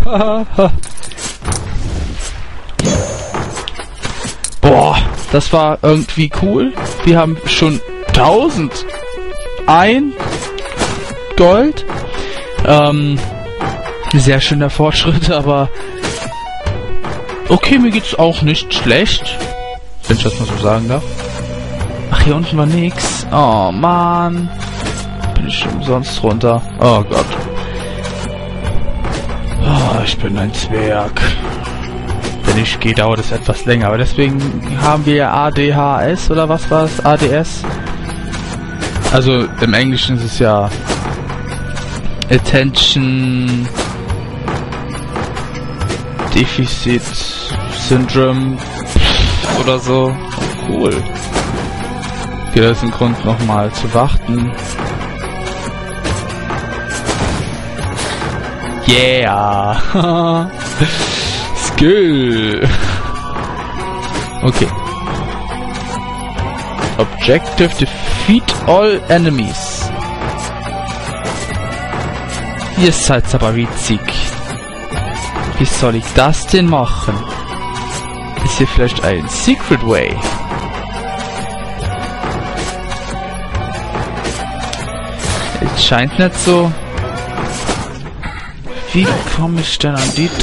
Boah, das war irgendwie cool. Wir haben schon 1001 Gold. Sehr schöner Fortschritt, aber okay, mir geht's auch nicht schlecht, wenn ich das mal so sagen darf. Ach, hier unten war nix. Oh, Mann. Bin ich umsonst runter. Oh Gott. Oh, ich bin ein Zwerg. Wenn ich gehe, dauert es etwas länger. Aber deswegen haben wir ja ADHS oder was war es? ADS? Also im Englischen ist es ja Attention Deficit Syndrome oder so. Cool. Okay, das ist ein Grund nochmal zu warten. Yeah! Skill! Okay. Objective defeat all enemies. Ihr seid aber witzig. Wie soll ich das denn machen? Ist hier vielleicht ein Secret Way? Es scheint nicht so. Wie komme ich denn an die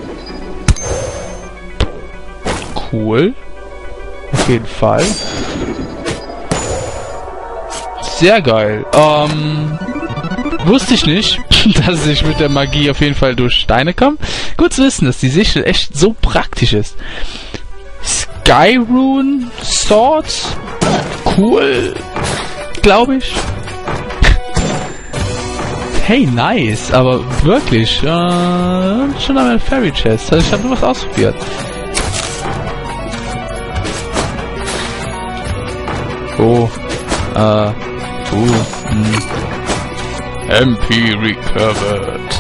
Cool. Auf jeden Fall. Sehr geil. Wusste ich nicht, dass ich mit der Magie auf jeden Fall durch Steine komme. Gut zu wissen, dass die Sichel echt so praktisch ist. Skyrune Swords. Cool. Glaube ich. Hey, nice. Aber wirklich. Schon einmal Fairy Chest. Also ich habe nur was ausprobiert. Oh. MP recovered.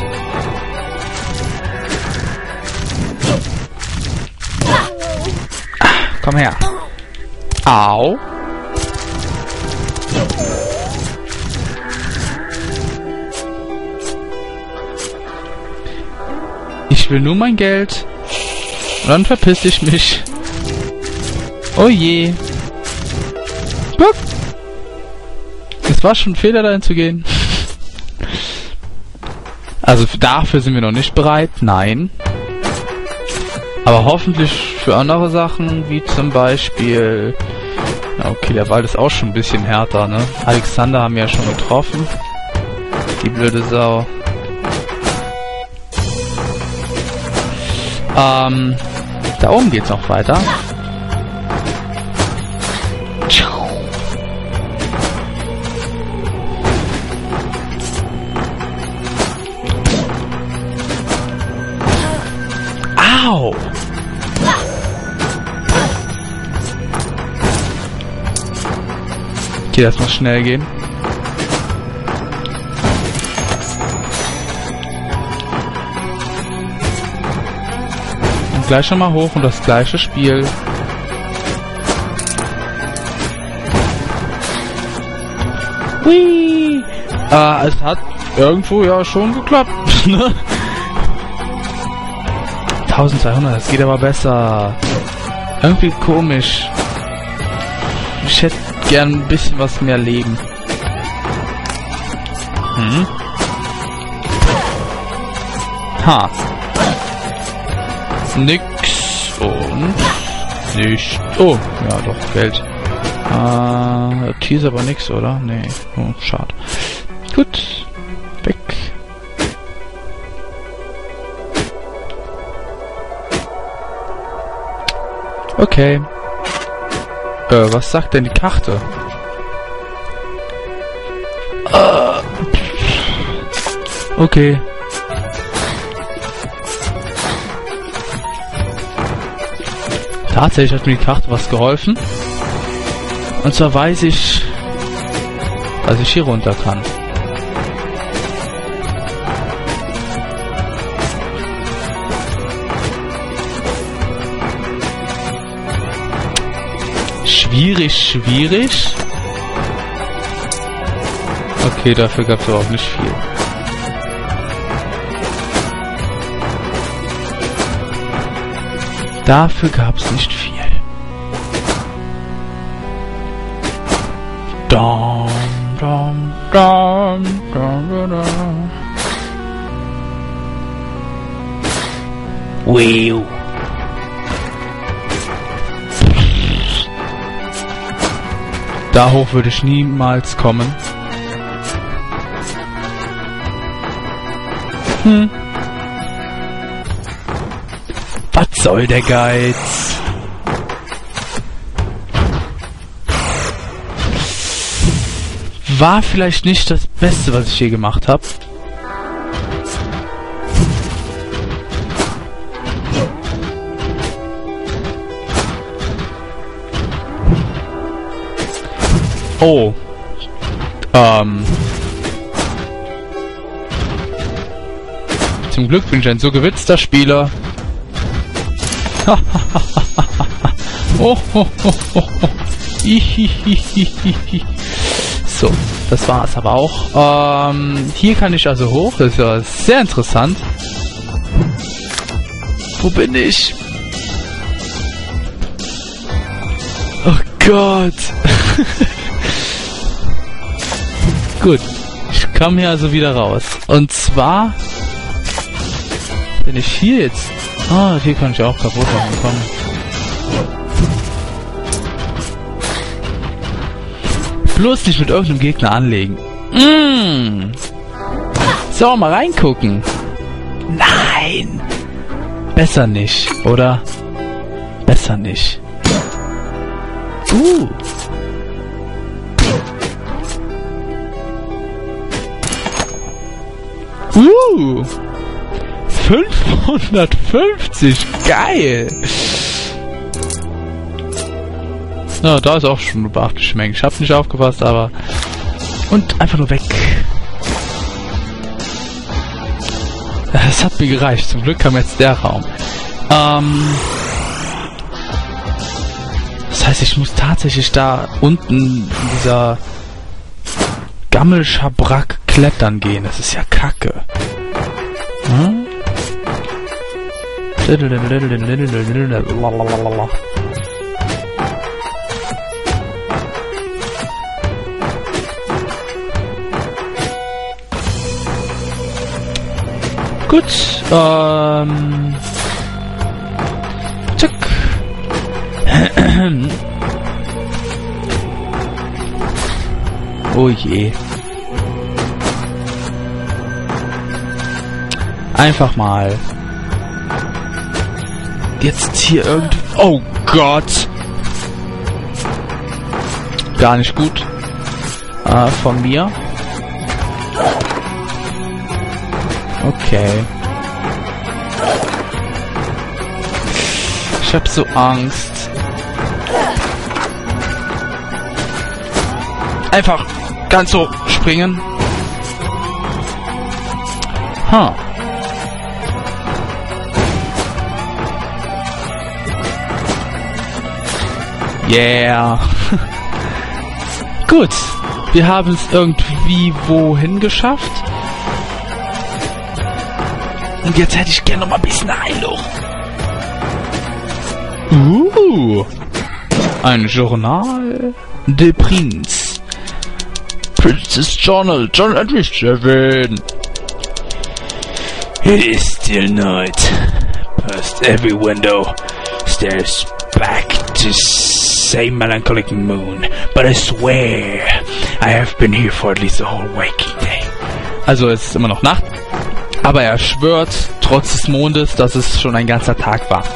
Komm her. Au. Ich will nur mein Geld. Und dann verpiss ich mich. Oh je. Guck. Es war schon ein Fehler, dahin zu gehen. Also dafür sind wir noch nicht bereit, nein. Aber hoffentlich für andere Sachen, wie zum Beispiel... Ja, okay, der Wald ist auch schon ein bisschen härter, ne? Alexander haben wir ja schon getroffen. Die blöde Sau. Da oben geht's noch weiter. Au! Okay, das muss schnell gehen. Und gleich nochmal hoch und das gleiche Spiel. Hui! Es hat irgendwo ja schon geklappt, ne? 1200, das geht aber besser. Irgendwie komisch. Ich hätte gern ein bisschen was mehr Leben. Ha. Nix und nicht. Oh, ja doch, Geld. Hier ist aber nix, oder? Nee. Oh, schade. Gut. Weg. Okay. Was sagt denn die Karte? Okay. Tatsächlich hat mir die Karte was geholfen. Und zwar weiß ich, dass ich hier runter kann. Schwierig. Okay, dafür gab es aber auch nicht viel. Dafür gab es nicht viel. Dum, dum, dum, dum, dum, dum. Wow. Da hoch würde ich niemals kommen. Was soll der Geiz? War vielleicht nicht das Beste, was ich je gemacht habe. Oh. Zum Glück bin ich ein so gewitzter Spieler. Oh, oh, oh, oh, oh. So, das war es aber auch. Hier kann ich also hoch. Das ist ja sehr interessant. Wo bin ich? Oh Gott. Gut. Ich komme hier also wieder raus. Und zwar... Wenn ich hier jetzt... Ah, hier kann ich auch kaputt machen. Komm. Bloß nicht mit irgendeinem Gegner anlegen. So, mal reingucken. Nein! Besser nicht, oder? Besser nicht. 550, geil! Na, da ist auch schon abgeschmenkt. Ich hab nicht aufgepasst, aber... Und einfach nur weg. Das hat mir gereicht. Zum Glück kam jetzt der Raum. Das heißt, ich muss tatsächlich da unten in dieser Gammelschabrack klettern gehen. Das ist ja kacke. Hm? Gut, zack. Oh je. Einfach mal. Jetzt hier irgendwie... Oh Gott! Gar nicht gut. Von mir. Okay. Ich hab so Angst. Einfach ganz so springen. Huh. Yeah. Gut. Wir haben es irgendwie wohin geschafft. Und jetzt hätte ich gerne noch mal ein bisschen Heilung. Ein Journal de Prinz. Princess Journal, Journal Entry 7. It is still night. Past every window stares back to same melancholic moon. But I swear, I have been here for at least a whole waking day. Also es ist immer noch Nacht. Aber er schwört, trotz des Mondes, dass es schon ein ganzer Tag war.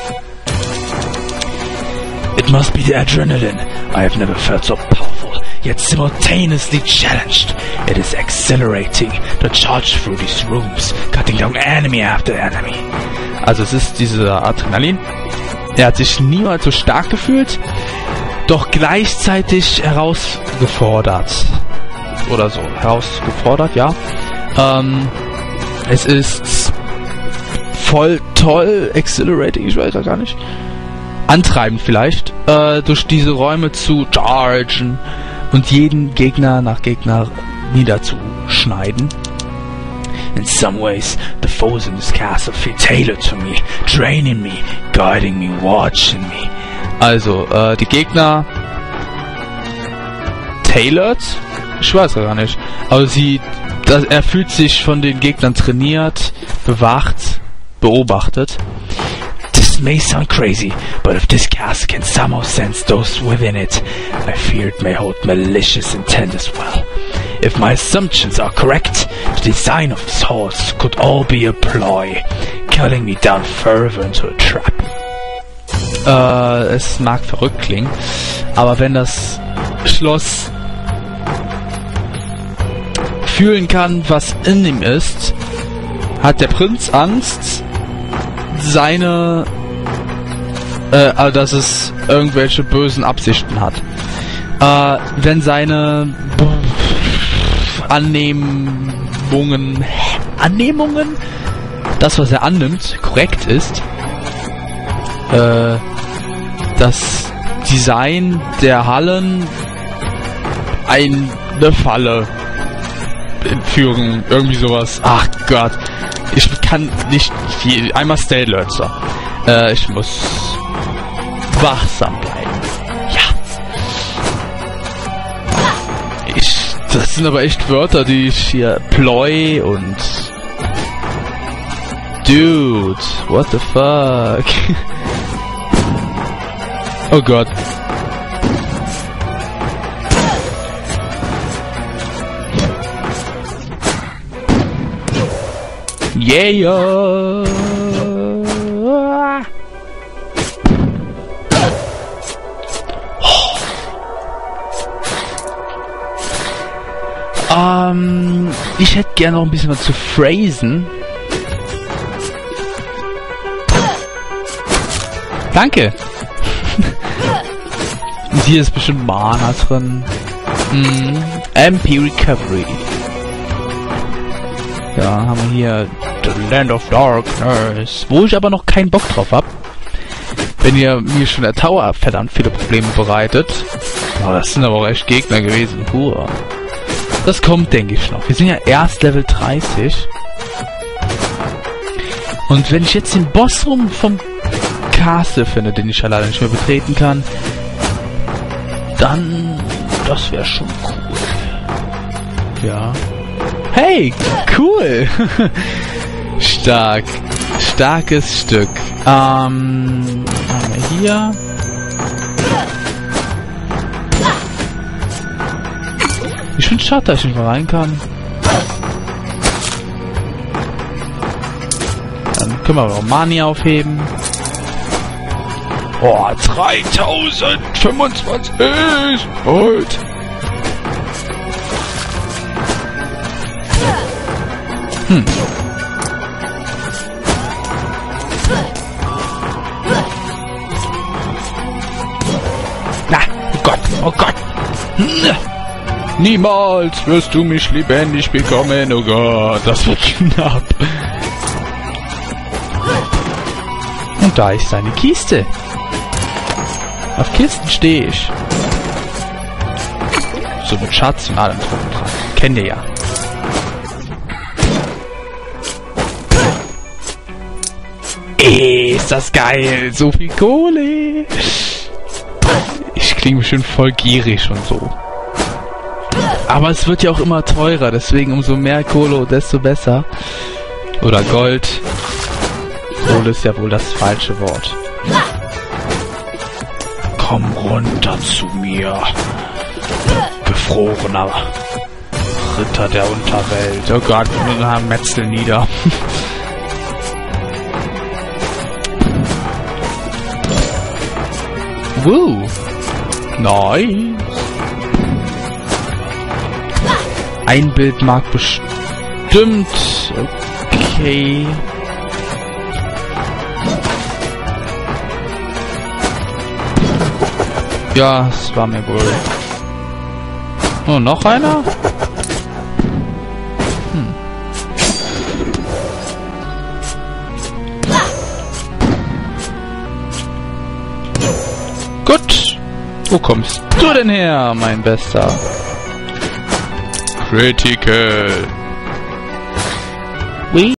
It must be the adrenaline. I have never felt so powerful, yet simultaneously challenged. It is exhilarating to charge through these rooms, cutting down enemy after enemy. Also es ist dieser Adrenalin. Er hat sich niemals so stark gefühlt, doch gleichzeitig herausgefordert. Oder so, herausgefordert, ja. Es ist voll toll, exhilarating, ich weiß ja gar nicht. Antreibend vielleicht, durch diese Räume zu chargen und jeden Gegner nach Gegner niederzuschneiden. In some ways, the foes in this castle feel tailored to me, training me, guiding me, watching me. Also, die Gegner... Tailored? Ich weiß gar nicht. Aber er fühlt sich von den Gegnern trainiert, bewacht, beobachtet. This may sound crazy, but if this castle can somehow sense those within it, I fear it may hold malicious intent as well. If my assumptions are correct, the design of this horse could all be a ploy, cutting me down further into a trap. Es mag verrückt klingen, aber wenn das Schloss fühlen kann, was in ihm ist, hat der Prinz Angst, dass es irgendwelche bösen Absichten hat. Wenn seine Annehmungen, das was er annimmt, korrekt ist, das Design der Hallen eine Falle entführen, irgendwie sowas. Ach Gott, ich kann nicht einmal Stay Lurzer. Ich muss wachsam bleiben. Ja. Das sind aber echt Wörter, die ich hier Ploy und Dude, what the fuck? Oh Gott. Yeah. Ich hätte gerne noch ein bisschen was zu phrasen. Danke. Und hier ist bestimmt Mana drin. MP Recovery. Ja, haben wir hier The Land of Darkness, wo ich aber noch keinen Bock drauf hab. Wenn ihr mir schon der Tower verdammt viele Probleme bereitet. Oh, das sind aber auch echt Gegner gewesen. Das kommt, denke ich, noch. Wir sind ja erst Level 30. Und wenn ich jetzt den Bossraum vom Castle finde, den ich ja leider nicht mehr betreten kann, dann... das wäre schon cool. Ja. Hey, cool! Stark. Starkes Stück. Haben wir hier... Ich finde es schade, dass ich nicht mal rein kann. Dann können wir aber auch Mani aufheben. Oh, 3025 Volt. Na, oh Gott, oh Gott. Niemals wirst du mich lebendig bekommen, oh Gott, das wird knapp. Und da ist seine Kiste. Auf Kisten stehe ich. So mit Schatz und allem drum und dran. Kennt ihr ja. Ist das geil. So viel Kohle. Ich klinge bestimmt voll gierig und so. Aber es wird ja auch immer teurer. Deswegen umso mehr Kohle, desto besser. Oder Gold. Kohle ist ja wohl das falsche Wort. Komm runter zu mir. Gefrorener Ritter der Unterwelt. Oh Gott, Metzel nieder. Woo! Nice! Ein Bild mag bestimmt... Okay... Ja, es war mir wohl... Oh, noch einer? Gut. Wo kommst du denn her, mein Bester? Critical. Ui.